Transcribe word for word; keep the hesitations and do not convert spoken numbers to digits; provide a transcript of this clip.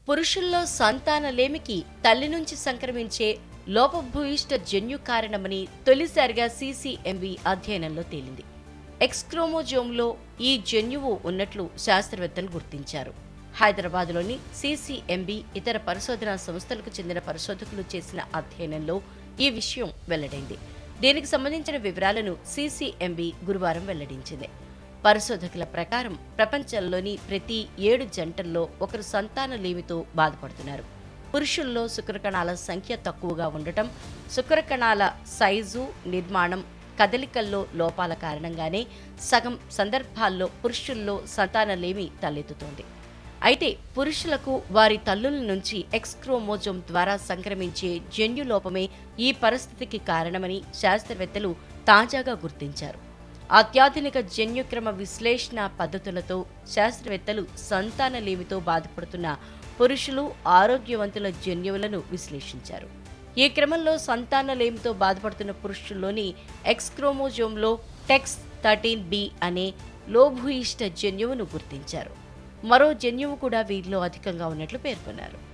పురుషుల్లో సంతానలేమికి తల్లి నుంచి సంక్రమించే లోపభూయిష్ట జన్యు కారణమని తొలిసారిగా సీసీఎంబీ అధ్యయనంలో తేలింది. ఎక్స్ క్రోమోజోమ్లో ఈ జన్యువు ఉన్నట్లు శాస్త్రవేత్తలు గుర్తించారు. హైదరాబాద్లోని సీసీఎంబీ ఇతర పరిశోధనా సంస్థలకు చెందిన పరిశోధకులు చేసిన అధ్యయనంలో ఈ విషయం వెల్లడైంది. దీనికి సంబంధించిన వివరాలను సీసీఎంబీ గురువారం వెల్లడించింది. పరిశోధకుల ప్రకారం ప్రపంచంలోని ప్రతి ఏడు జంటల్లో ఒకరు సంతానలేమితో బాధపడుతున్నారు. పురుషుల్లో శుక్రకణాల సంఖ్య తక్కువగా ఉండటం, శుక్రకణాల సైజు, నిర్మాణం, కదలికల్లో లోపాల కారణంగానే సగం సందర్భాల్లో పురుషుల్లో సంతానలేమి తలెత్తుతోంది. అయితే పురుషులకు వారి తల్లుల నుంచి ఎక్స్ క్రోమోజోమ్ ద్వారా సంక్రమించే జన్యులోపమే ఈ పరిస్థితికి కారణమని శాస్త్రవేత్తలు తాజాగా గుర్తించారు. అత్యాధునిక జన్యుక్రమ విశ్లేషణ పద్ధతులతో శాస్త్రవేత్తలు సంతానలేమితో బాధపడుతున్న పురుషులు, ఆరోగ్యవంతుల జన్యువులను విశ్లేషించారు. ఈ క్రమంలో సంతానలేమితో బాధపడుతున్న పురుషుల్లోని ఎక్స్ క్రోమోజోమ్లో టెక్స్ థర్టీన్ బి అనే లోభూయిష్ట జన్యువును గుర్తించారు. మరో జన్యువు కూడా వీరిలో అధికంగా ఉన్నట్లు పేర్కొన్నారు.